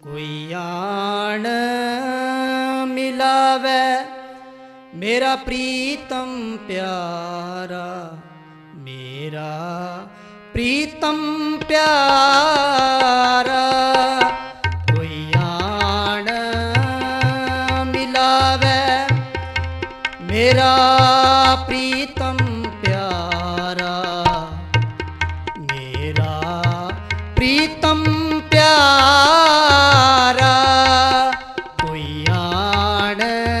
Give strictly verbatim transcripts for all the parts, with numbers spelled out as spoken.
कोई आण मिलावे मेरा प्रीतम प्यारा, मेरा प्रीतम प्यारा। कोई आण मिलावे मेरा प्रीतम प्यारा, मेरा प्रीतम प्यारा। कोई आण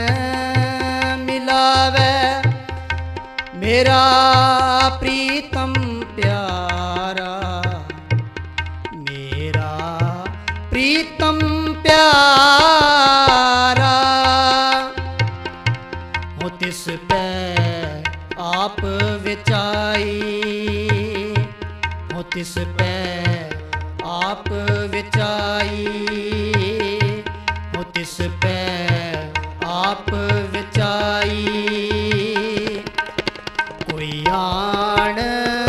मिलावे मेरा प्रीतम प्यारा, मेरा प्रीतम प्यारा। हो तिस पे आप विचाई, हो तिस पे आप विचाई, हो तिस पे आप विचाई। कोई आण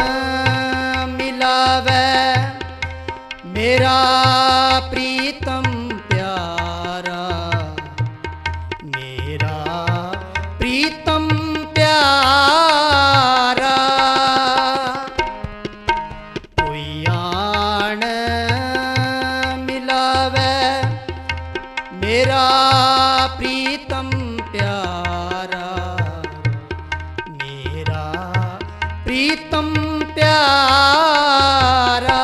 मिलावे मेरा प्रीतम प्यारा, मेरा प्रीतम प्यारा। कोई आण मिलावे मेरा प्रीतम प्यारा, मेरा प्रीतम प्यारा।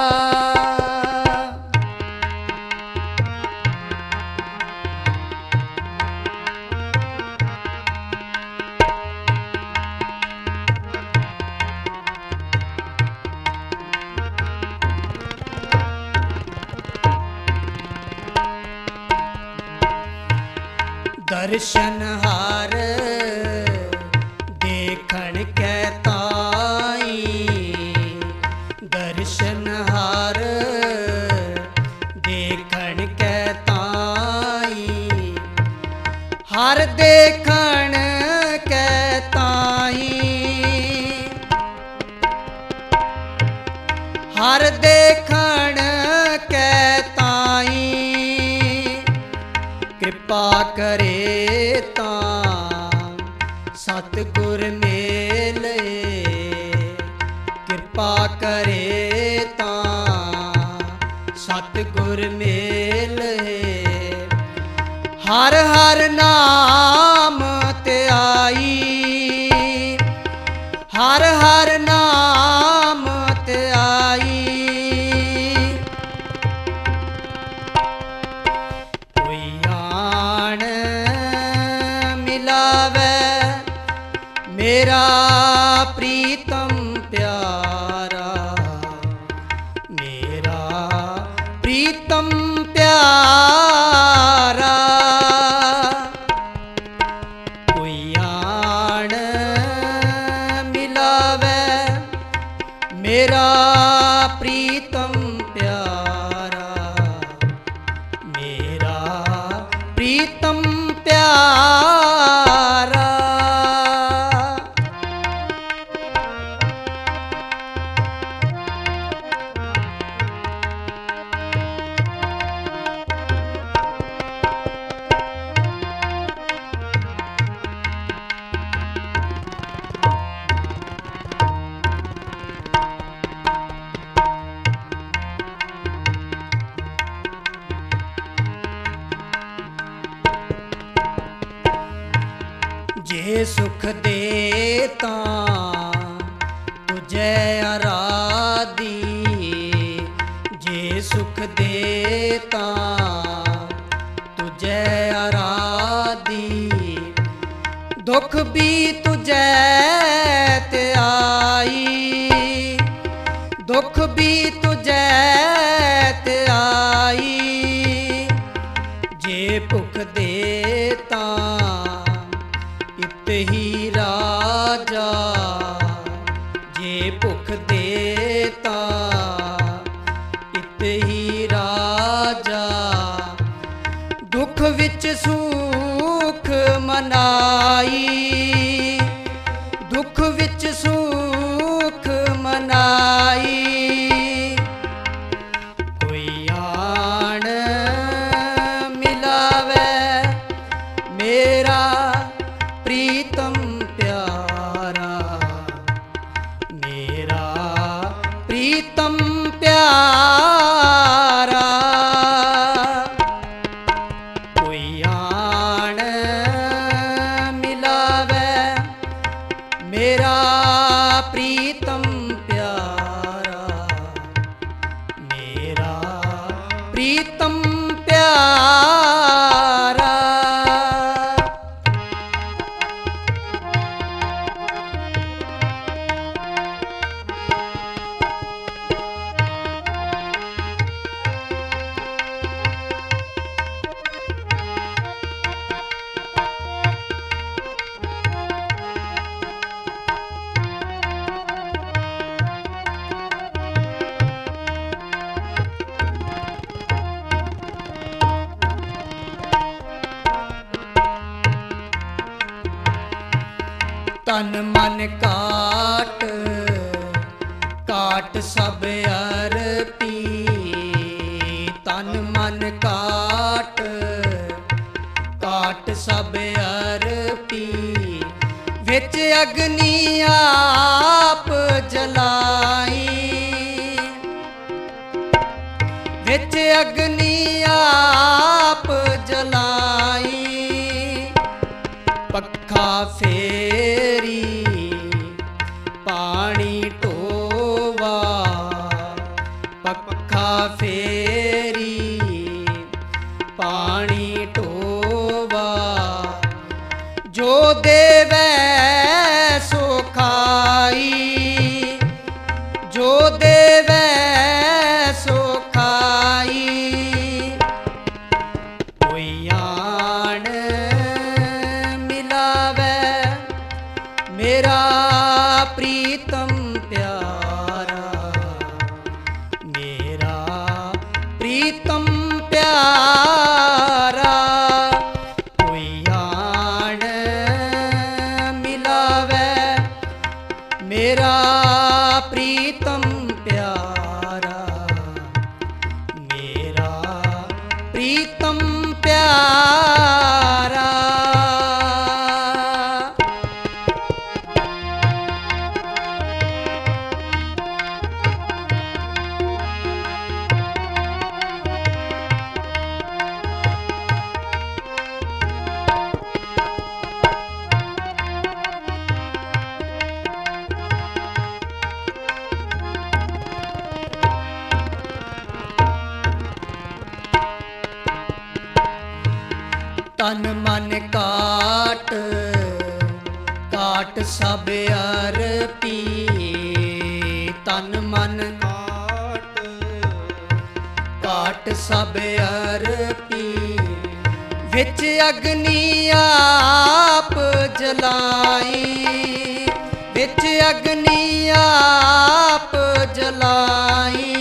दर्शन हार देखण के ताई, दर्शन हार देखण के ताई, हर देखण के ताई, हर देखण के ताई। कृपा करे तां सतगुर मेले, कृपा करे तां सतगुर मेले। हर हर नाम ते आई, हर हर नाम ते आई। कोई आण मिलावे मेरा प्रीतम प्यारा, मेरा प्रीतम प्यारा। कोई आण मिलावे मेरा प्रीतम प्यारा, मेरा प्रीतम प्यारा। जे सुख देता तुझे आराधी, जे सुख देता तुझे आराधी। दुख भी तुझे ते आई, दुख भी तुझे ते आई। जे भुख देता इत ही राजा, जे भुख देता इत ही राजा। दुख विच सुख मनाई, दुख विच सुख मनाई। कोई आण प्रीतम प्यारा। तन मन काट काट सब अर्पी, तन मन काट काट सब अर्पी, विच अग्नि आप जलाई, विच अग्नि आप जलाई, पक्खा फेरी पानी टोवा, पक्खा फेरी पानी टोवा, जो देवै सो खाई, जो देवै सो खाई, कोई आन मेरा प्रीतम प्यारा, मेरा प्रीतम प्यारा, कोई आन मिलावे मेरा प्रीतम प्यारा, मेरा प्रीतम प्यारा। तन मन काट काट सब अर्पी, तन मन काट काट सब अर्पी, विच अग्नि आप जलाई, विच अग्नि आप जलाई,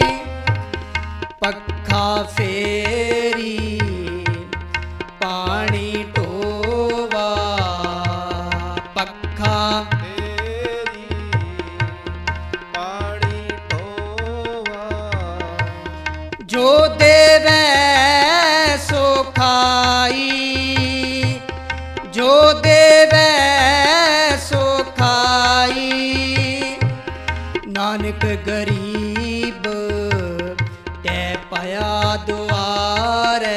पक्खा फेरी पानी टोवा, पक्खा फेरी पानी टोवा, जो देवै सो खाई, जो देवै सो खाई, नानक गरीब तै पाया दुआरे,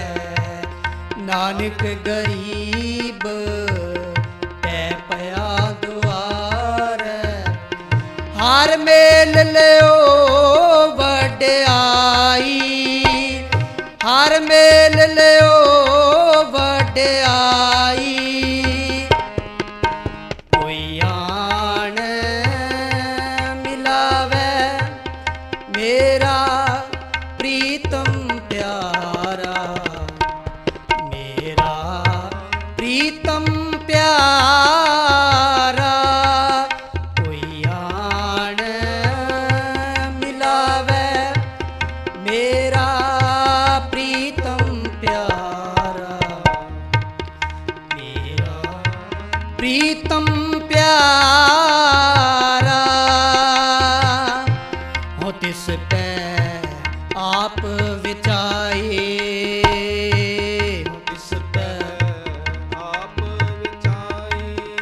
नानक गरीब तै पया दुआर, हार मेल लियो वड्याई, हार मेल लियो वड्याई, कोई आन मिलावे मेरा प्रीतम प्यारा, मेरा प्रीतम प्यारा, कोई आन मिलावे मेरा प्रीतम प्यारा, मेरा प्रीतम प्यारा। हो तिस पै आप विचाए, तिस पै आप विचाए,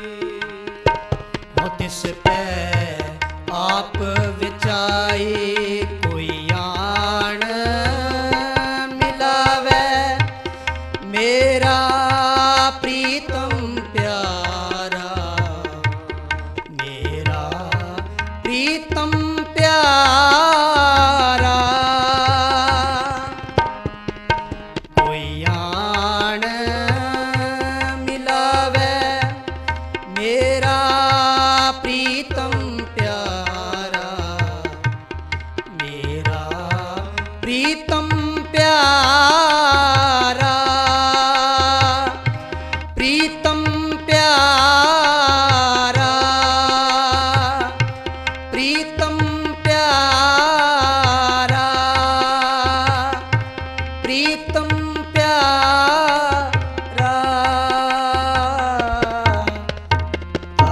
प्यारा, प्रीतम प्यारा, प्रीतम प्यारा, प्रीतम प्यारा। आ,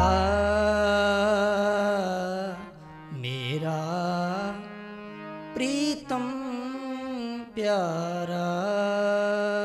मेरा प्रीतम प्यारा।